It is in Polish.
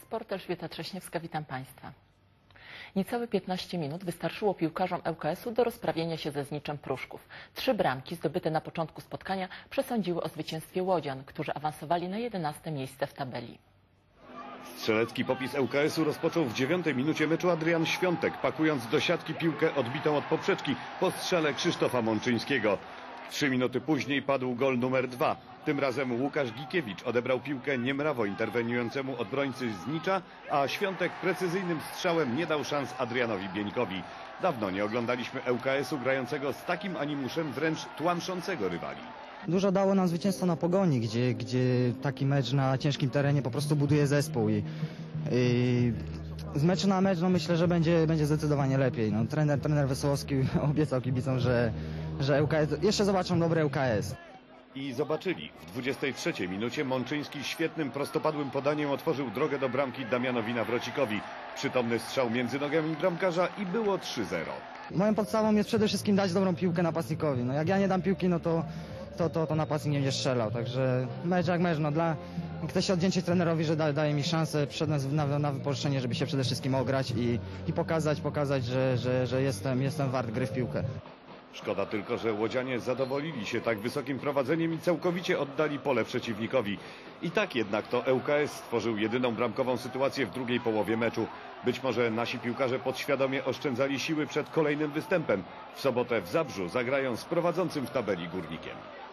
Sport, Elżbieta Trześniewska, witam Państwa. Niecałe 15 minut wystarczyło piłkarzom ŁKS-u do rozprawienia się ze Zniczem Pruszków. 3 bramki zdobyte na początku spotkania przesądziły o zwycięstwie łodzian, którzy awansowali na 11. miejsce w tabeli. Strzelecki popis ŁKS-u rozpoczął w 9. minucie meczu Adrian Świątek, pakując do siatki piłkę odbitą od poprzeczki po strzale Krzysztofa Mączyńskiego. 3 minuty później padł gol numer 2. Tym razem Łukasz Gikiewicz odebrał piłkę niemrawo interweniującemu obrońcy Znicza, a Świątek precyzyjnym strzałem nie dał szans Adrianowi Bieńkowi. Dawno nie oglądaliśmy ŁKS-u grającego z takim animuszem, wręcz tłamszącego rywali. Dużo dało nam zwycięstwo na Pogoni, gdzie taki mecz na ciężkim terenie po prostu buduje zespół i z meczu na mecz myślę, że będzie zdecydowanie lepiej. Trener Wesołowski obiecał kibicom, że ŁKS, jeszcze zobaczą dobre ŁKS. I zobaczyli. W 23 minucie Mączyński świetnym prostopadłym podaniem otworzył drogę do bramki Damianowi Nawrocikowi. Przytomny strzał między nogami bramkarza i było 3-0. Moją podstawą jest przede wszystkim dać dobrą piłkę napastnikowi. Jak ja nie dam piłki, to napastnik nie będzie strzelał. Także mecz jak mecz. Chcę się odwdzięczyć trenerowi, że daje mi szansę, przyszedłem na wypożyczenie, żeby się przede wszystkim ograć i pokazać, że jestem wart gry w piłkę. Szkoda tylko, że łodzianie zadowolili się tak wysokim prowadzeniem i całkowicie oddali pole przeciwnikowi. I tak jednak to ŁKS stworzył jedyną bramkową sytuację w drugiej połowie meczu. Być może nasi piłkarze podświadomie oszczędzali siły przed kolejnym występem. W sobotę w Zabrzu zagrają z prowadzącym w tabeli Górnikiem.